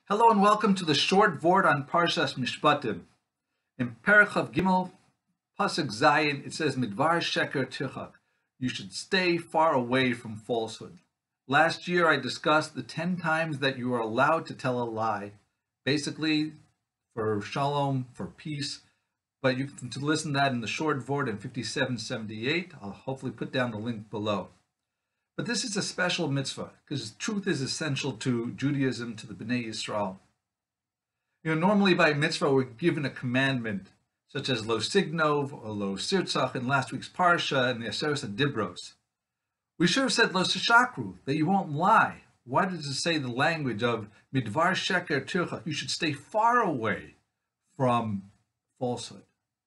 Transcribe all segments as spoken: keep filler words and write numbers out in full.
Hello and welcome to the short vort on Parshas Mishpatim. In Perek Chav Gimel, Pasuk Zayin, it says, Midvar Sheker Tichak. You should stay far away from falsehood. Last year I discussed the ten times that you are allowed to tell a lie, basically for shalom, for peace, but you can listen to that in the short vort in fifty-seven seventy-eight. I'll hopefully put down the link below. But this is a special mitzvah because truth is essential to Judaism, to the Bnei Yisrael. You know, normally by mitzvah we're given a commandment such as lo signov or lo sirtzach in last week's parsha and the Aseret Dibros. We should have said lo sishakru, that you won't lie. Why does it say the language of midvar sheker tirchak? You should stay far away from falsehood.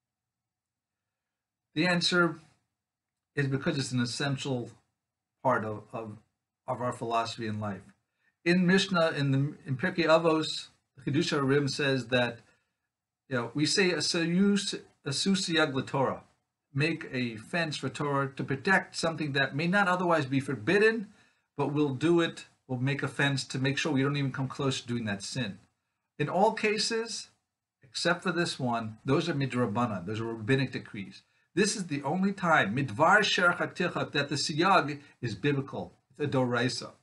The answer is because it's an essential part of, of, of our philosophy in life. In Mishnah, in the in Pirkei Avos, the Chiddushei HaRim says that, you know, we say a susiyag Torah, make a fence for Torah to protect something that may not otherwise be forbidden, but we'll do it, we'll make a fence to make sure we don't even come close to doing that sin. In all cases, except for this one, those are midrabanan, those are rabbinic decrees. This is the only time, midvar sherach tichak, that the siyag is biblical. It's a doraisa.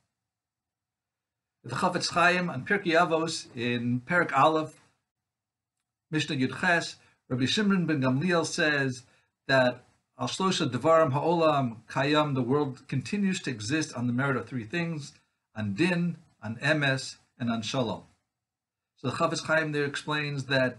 The Chafetz Chaim on Pirkei Avos in Perek Aleph, Mishnah Yud Ches, Rabbi Shimon ben Gamliel says that al shlosha devarim ha'olam kayam, the world continues to exist on the merit of three things: on din, on emes, and on shalom. So the Chafetz Chaim there explains that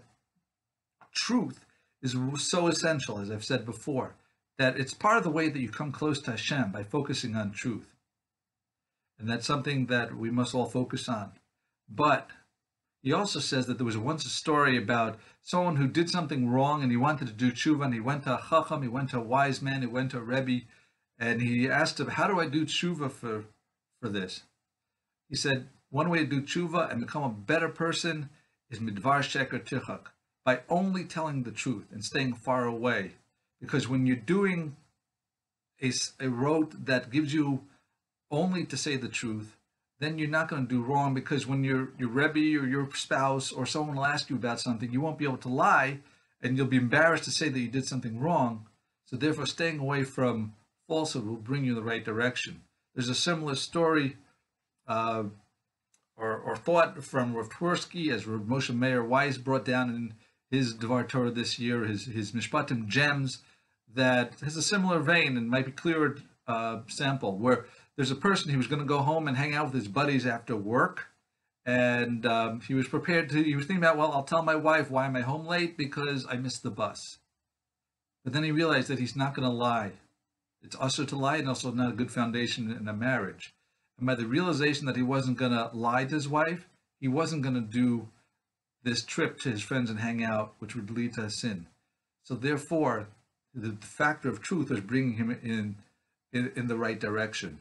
truth is so essential, as I've said before, that it's part of the way that you come close to Hashem, by focusing on truth. And that's something that we must all focus on. But he also says that there was once a story about someone who did something wrong and he wanted to do tshuva, and he went to a chacham, he went to a wise man, he went to a rebbe, and he asked him, how do I do tshuva for, for this? He said, one way to do tshuva and become a better person is midvar sheker tichak, by only telling the truth and staying far away. Because when you're doing a, a rote that gives you only to say the truth, then you're not going to do wrong, because when your, your rebbe or your spouse or someone will ask you about something, you won't be able to lie, and you'll be embarrassed to say that you did something wrong. So therefore, staying away from falsehood will bring you in the right direction. There's a similar story uh, or, or thought from Rav Twersky, as Rav Moshe Meir Weiss brought down in his Dvar Torah this year, his, his Mishpatim Gems, that has a similar vein and might be clearer uh, sample, where there's a person, he was going to go home and hang out with his buddies after work, and um, he was prepared to, he was thinking about, well, I'll tell my wife why am I home late, because I missed the bus. But then he realized that he's not going to lie. It's usher to lie, and also not a good foundation in a marriage. And by the realization that he wasn't going to lie to his wife, he wasn't going to do this trip to his friends and hang out, which would lead to a sin. So therefore, the factor of truth is bringing him in, in, in the right direction.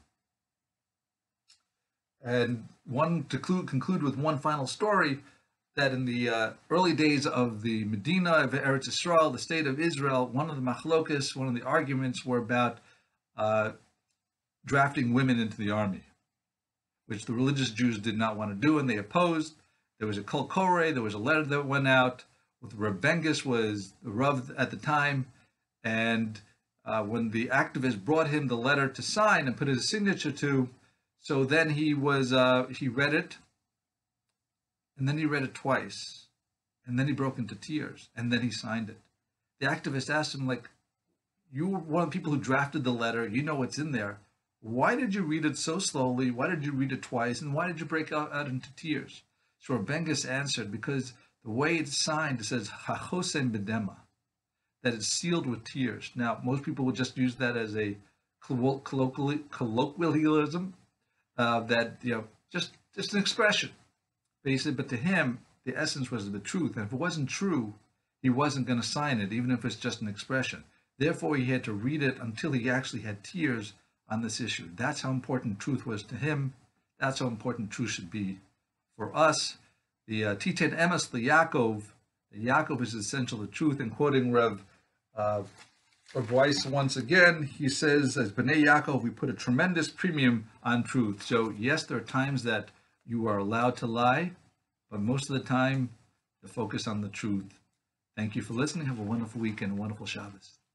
And one to conclude, conclude with one final story, that in the uh, early days of the Medina of Eretz Yisrael, the state of Israel, one of the machlokas, one of the arguments were about uh, drafting women into the army, which the religious Jews did not want to do, and they opposed. There was a kol koreh, there was a letter that went out with Rav Bengis was the Rav at the time, and uh, when the activist brought him the letter to sign and put his signature to, so then he was, uh, he read it, and then he read it twice, and then he broke into tears, and then he signed it. The activist asked him, like, you were one of the people who drafted the letter, you know what's in there, why did you read it so slowly, why did you read it twice, and why did you break out, out into tears? So Rav Bengis answered, because the way it's signed, it says "Hachosen bedema," that it's sealed with tears. Now, most people would just use that as a colloquialism, uh, that, you know, just just an expression, basically. But to him, the essence was the truth, and if it wasn't true, he wasn't going to sign it, even if it's just an expression. Therefore, he had to read it until he actually had tears on this issue. That's how important truth was to him. That's how important truth should be for us. The uh, Titan Emes, the Yaakov, the Yaakov is essential to truth. And quoting Rev, uh, Rev Weiss once again, he says, as Bnei Yaakov, we put a tremendous premium on truth. So yes, there are times that you are allowed to lie, but most of the time, to focus on the truth. Thank you for listening. Have a wonderful week and a wonderful Shabbos.